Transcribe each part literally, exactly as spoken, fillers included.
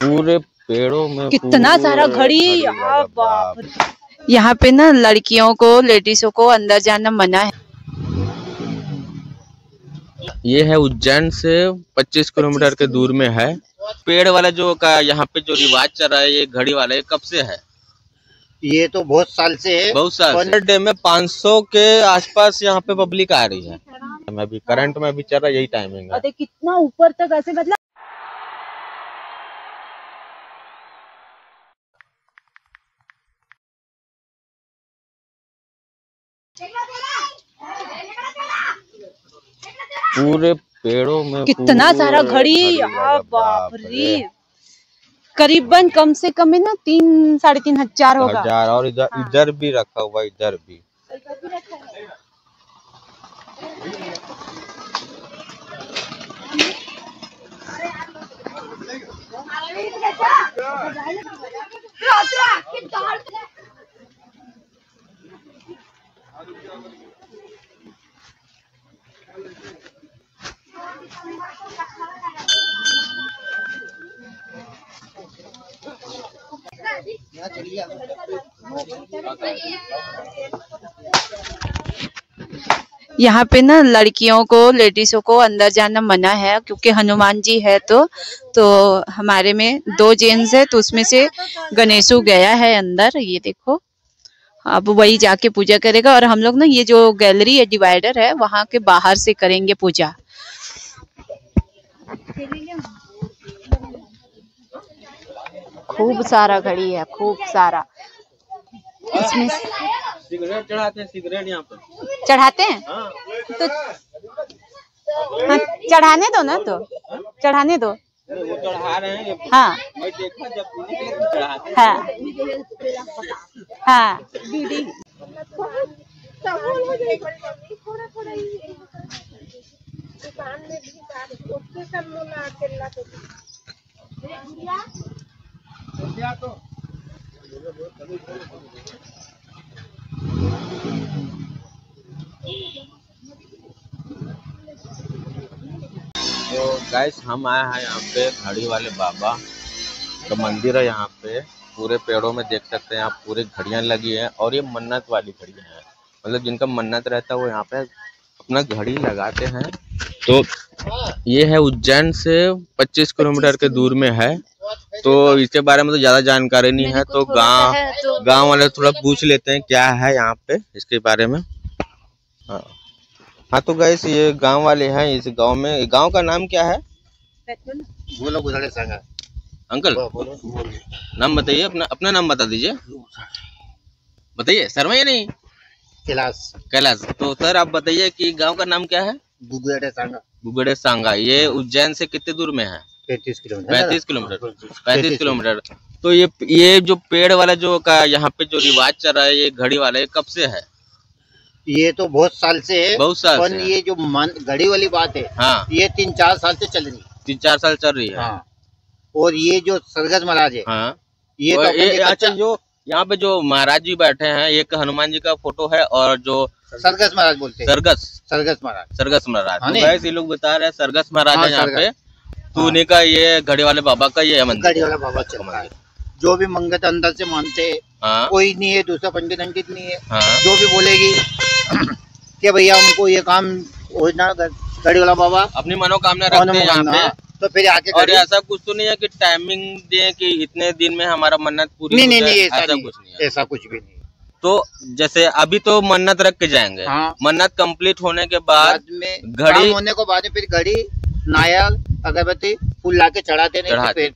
पूरे पेड़ों में कितना सारा घड़ी। यहाँ बाप रे। यहाँ पे ना लड़कियों को, लेडीजों को अंदर जाना मना है। ये है उज्जैन से पच्चीस किलोमीटर के दूर में है। पेड़ वाला जो का यहाँ पे जो रिवाज चल रहा है, ये घड़ी वाला, ये कब से है? ये तो बहुत साल से है। बहुत साल पर डे में पाँच सौ के आसपास यहाँ पे पब्लिक आ रही है। मैं भी करंट में भी चल रहा है, यही टाइमिंग है। कितना ऊपर तक ऐसे, मतलब पूरे पेड़ों में कितना सारा घड़ी। यहाँ बाप रे। करीबन कम से कम है ना तीन साढ़े तीन हजार होगा। हजार। और इधर हाँ। इधर भी रखा हुआ, इधर भी। यहाँ पे ना लड़कियों को, लेडीजों को अंदर जाना मना है, क्योंकि हनुमान जी है। तो तो हमारे में दो जेंट्स है, तो उसमें से गणेशु गया है अंदर। ये देखो, अब वही जाके पूजा करेगा। और हम लोग ना ये जो गैलरी है, डिवाइडर है, वहां के बाहर से करेंगे पूजा। खूब सारा घड़ी है, खूब सारा। इसमें सिगरेट चढ़ाते हैं, सिगरेट यहाँ पे चढ़ाते हैं। हाँ। तो हाँ, चढ़ाने दो ना, तो चढ़ाने दो। वो चढ़ा रहे हैं। हाँ। मैं देखा जब पीने के लिए चढ़ाते हैं। हाँ हाँ। तो गाइस, हम आए हैं यहाँ पे घड़ी वाले बाबा का मंदिर है। यहाँ पे पूरे पेड़ों में देख सकते हैं आप, पूरे घड़ियां लगी हैं। और ये मन्नत वाली घड़ियां हैं, मतलब जिनका मन्नत रहता है वो यहाँ पे अपना घड़ी लगाते हैं। तो ये है उज्जैन से पच्चीस किलोमीटर के दूर में है। तो इसके बारे में तो ज्यादा जानकारी नहीं है, तो गांव तो... गांव वाले थोड़ा पूछ लेते हैं क्या है यहाँ पे इसके बारे में। हाँ हाँ, तो गाइस ये गांव वाले हैं। इस गांव में, गांव का नाम क्या है? बोलो गुजरे संगा। अंकल नाम बताइए, अपना अपना नाम बता दीजिए। बताइए। शर्मा या नहीं? कैलाश। कैलाश। तो सर आप बताइए कि गांव का नाम क्या है? बुगड़े सांगा। बुगड़े सांगा। ये उज्जैन से कितने दूर में है? पैंतीस किलोमीटर। पैंतीस किलोमीटर पैंतीस किलोमीटर। तो ये ये जो पेड़ वाला जो का यहाँ पे जो रिवाज चल रहा है, ये घड़ी वाला, ये कब से है? ये तो बहुत साल से है। बहुत साल पर ये जो घड़ी वाली बात है, हाँ, ये तीन चार साल से चल रही है। तीन चार साल चल रही है। हाँ। और ये जो सरगस महाराज है, हाँ, ये तो ये अच्छा, जो यहाँ पे जो महाराज जी बैठे हैं, एक हनुमान जी का फोटो है, और जो सरगस महाराज बोलते हैं। सरगस सरगस महाराज सरगस महाराज तो गाइस ये लोग बता रहे हैं सरगस महाराज है यहाँ पे। तो उन्हीं का ये घड़ी वाले बाबा का ये मंदिर, घड़ी वाला बाबा चल रहा है। जो भी मंगत अंदर से मानते हैं, हाँ, कोई नहीं है, दूसरा पंडित अंकित नहीं है, हाँ, जो भी बोलेगी कि भैया हमको ये काम हो ना, घड़ी वाला बाबा अपनी मनोकामना रखते हैं यहाँ पे। तो फिर आके, और ऐसा कुछ तो नहीं है कि टाइमिंग दे कि इतने दिन में हमारा मन्नत पूरी? नहीं नहीं नहीं, ऐसा, ऐसा नहीं, कुछ नहीं है। ऐसा कुछ भी नहीं। तो जैसे अभी तो मन्नत रख के जाएंगे, हाँ, मन्नत कंप्लीट होने के बाद में घड़ी होने को बाद में फिर घड़ी, नारियल, अगरबत्ती, फूल लाके चढ़ाते नहीं, चढ़ाते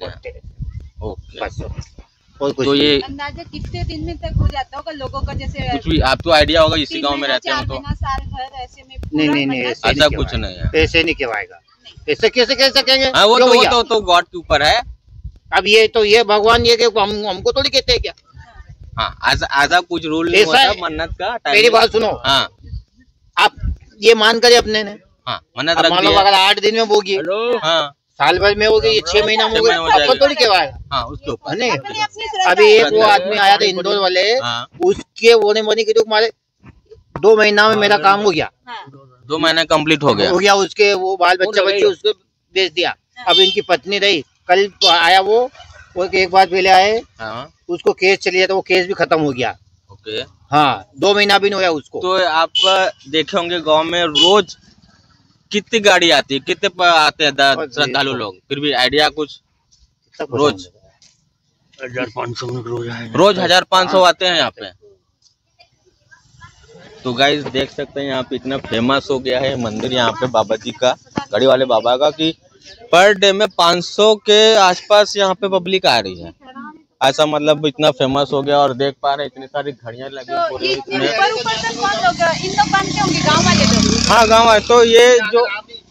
बस। और कुछ तो ये अंदाजा कितने दिन में तक हो जाता होगा लोगों का? जैसे कुछ भी आपको आइडिया होगा, इसी गांव में रहते हैं तो? साल भर ऐसे में? नहीं नहीं नहीं, ऐसा कुछ नहीं है। ऐसे नहीं कहवाएगा। ऐसे कैसे कह सकेंगे? हाँ, वो तो वो तो, तो गॉड के ऊपर है। अब ये तो ये भगवान ये हम हमको थोड़ी कहते हैं क्या? हाँ, आजा आजा कुछ रूल नहीं होता मन्नत का। मेरी बात सुनो, हाँ, आप ये मान करे अपने ने, हाँ, मन्नत रख ली, अगर आठ दिन में होगी, हाँ, साल भर में हो गई, छह महीना में हो गई, आपको थोड़ी कहवाएगा। हाँ, उसके ऊपर नहीं। अभी एक वो आदमी आया था इंदौर वाले, उसके होने मोने की मारे दो महीना में मेरा काम हो गया। दो महीना कंप्लीट हो गया हो गया उसके, वो बाल बच्चा बच्चे उसको बेच दिया। अब इनकी पत्नी रही, कल आया वो वो एक बार पहले आए, हाँ, उसको केस चली गया, तो वो केस भी खत्म हो गया। ओके। हाँ, दो महीना भी नहीं हुआ उसको। तो आप देखे होंगे गांव में रोज कितनी गाड़ी आती है, कितने आते हैं श्रद्धालु लोग, फिर भी आइडिया कुछ? रोज हजार पाँच सौ रोज रोज हजार पाँच सौ आते हैं यहाँ पे। तो गाइस देख सकते हैं यहाँ पे इतना फेमस हो गया है मंदिर यहाँ पे बाबा जी का, घड़ी वाले बाबा का, कि पर डे में पाँच सौ के आसपास यहाँ पे पब्लिक आ रही है। ऐसा मतलब इतना फेमस हो गया। और देख पा रहे हैं इतनी सारी घड़ियां लगी तो पूरे इसमें। ऊपर ऊपर तक कौन लोग इन लोग बांधते होंगे, गांव वाले लोग? हाँ गाँव है। तो ये जो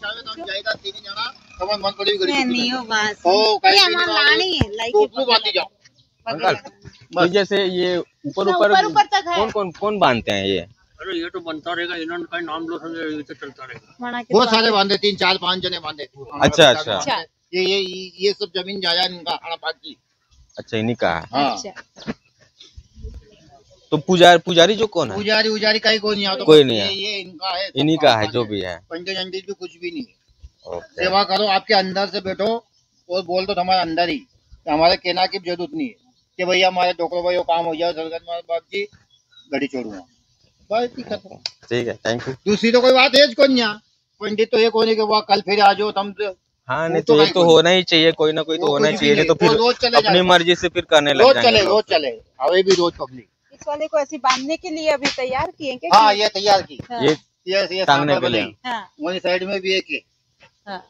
अंकल जैसे ये ऊपर ऊपर ऊपर तक है, कौन कौन कौन बांधते हैं ये? अरे ये तो बनता रहेगा, इन्होंने का नाम लो, ये तो चलता रहेगा। बहुत सारे बांधे, तीन चार पांच जने बांधे। अच्छा अच्छा, ये ये ये सब जमीन जायदाद इनका की। अच्छा, इन्हीं का है। हाँ। अच्छा। तो पुजारी पुजारी जो कौन है? पुजारी उजारी का ही कोई नहीं आता, कोई नहीं है, ये इनका है, इन्हीं का है जो भी है। पंडित अंडित भी कुछ भी नहीं। सेवा करो, आपके अंदर से बैठो और बोल दो हमारे अंदर ही, हमारे कहना की जरूरत नहीं है कि भैया हमारे डॉक्टर भाई काम हो जाए, बाप जी घड़ी छोड़ूंगा, बस ठीक है, थैंक यू। दूसरी तो कोई बात है कौन यहाँ, पंडित तो ये कोने के वो कल फिर आ जाओ तुम। हाँ नहीं तो ये तो होना ही चाहिए, कोई ना कोई तो होना चाहिए, नहीं तो फिर अपनी मर्जी से फिर करने लग जाएंगे। रोज चले रोज चले अभी भी रोज पब्लिक इस वाले को ऐसे बांधने के लिए अभी तैयार किए क्या? हाँ ये तैयार की, हाँ। ये ये ये टांगने के लिए। हाँ। वही साइड में भी एक है। हाँ।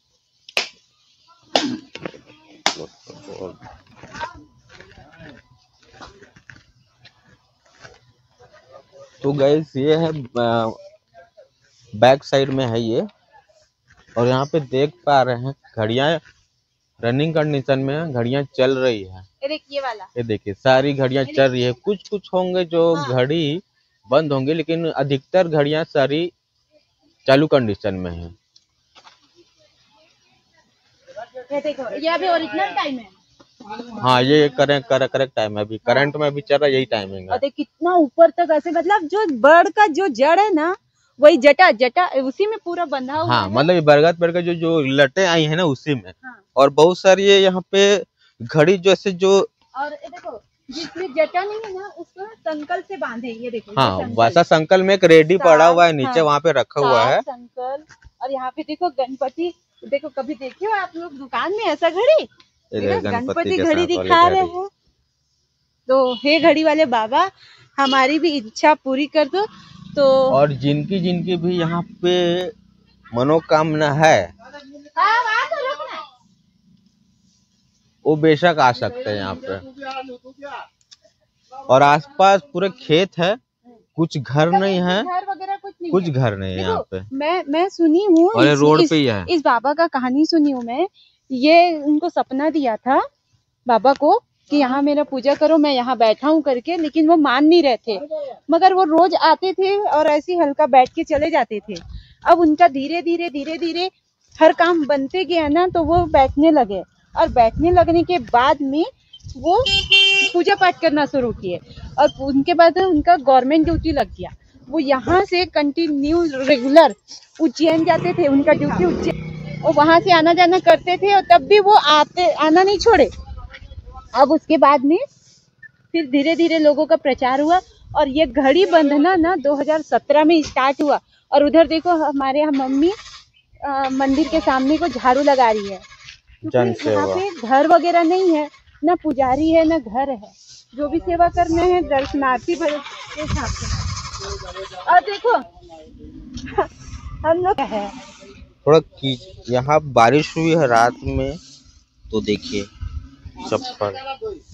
तो गाइस ये है बैक साइड में है ये, और यहाँ पे देख पा रहे हैं घड़ियां रनिंग कंडीशन में घड़ियां चल रही है। ये वाला ये देखिए सारी घड़ियां चल रही है। कुछ कुछ होंगे जो हाँ। घड़ी बंद होंगे, लेकिन अधिकतर घड़ियां सारी चालू कंडीशन में है। ये देखो, ये अभी ओरिजिनल टाइम है। हाँ ये करेक्ट करेक्ट टाइम है, अभी करंट में भी चल रहा है, यही टाइमिंग है। कितना ऊपर तक ऐसे, मतलब जो बर्ड का जो जड़ है ना, वही जटा जटा उसी में पूरा बंधा हुआ हाँ, है। मतलब ये बरगद पेड़ का जो जो लटे आई है ना उसी में। हाँ। और बहुत सारी ये यहाँ पे घड़ी जैसे जो, और ये देखो जिसमें जटा नहीं है ना उसको संकल से बांधे, ये देखो। हाँ वैसा संकल में एक रेडी पड़ा हुआ है नीचे, हाँ, वहाँ पे रखा हुआ है संकल। और यहाँ पे देखो गणपति, देखो कभी देखे हो आप लोग दुकान में ऐसा घड़ी? गणपति घड़ी दिखा रहे हैं। तो हे घड़ी वाले बाबा हमारी भी इच्छा पूरी कर दो। तो और जिनकी जिनकी भी यहाँ पे मनोकामना है वो बेशक आ सकते हैं यहाँ पे। और आसपास पूरे खेत है, कुछ घर नहीं है, घर वगैरह कुछ नहीं, कुछ घर नहीं है यहाँ पे। मैं मैं सुनी हूँ, और रोड पे ही है। इस बाबा का कहानी सुनी हूँ मैं। ये उनको सपना दिया था बाबा को कि यहाँ मेरा पूजा करो, मैं यहाँ बैठा हूँ करके, लेकिन वो मान नहीं रहे थे। मगर वो रोज आते थे और ऐसे हल्का बैठ के चले जाते थे। अब उनका धीरे धीरे धीरे धीरे हर काम बनते गया ना, तो वो बैठने लगे, और बैठने लगने के बाद में वो पूजा पाठ करना शुरू किए। और उनके बाद उनका गवर्नमेंट ड्यूटी लग गया। वो यहाँ से कंटिन्यू रेगुलर उज्जैन जाते थे, उनका ड्यूटी उज्जैन, और वहाँ से आना जाना करते थे। और तब भी वो आते आना नहीं छोड़े। अब उसके बाद में फिर धीरे धीरे लोगों का प्रचार हुआ, और ये घड़ी बंधना ना दो हज़ार सत्रह में स्टार्ट हुआ। और उधर देखो हमारे यहाँ मम्मी आ, मंदिर के सामने को झाड़ू लगा रही है। जन सेवा। यहाँ पे घर वगैरह नहीं है, ना पुजारी है ना घर है, जो भी सेवा करने हैं दर्शनार्थी के हिसाब से। और देखो हम लोग है थोड़ा यहाँ बारिश हुई है रात में, तो देखिए चप्पल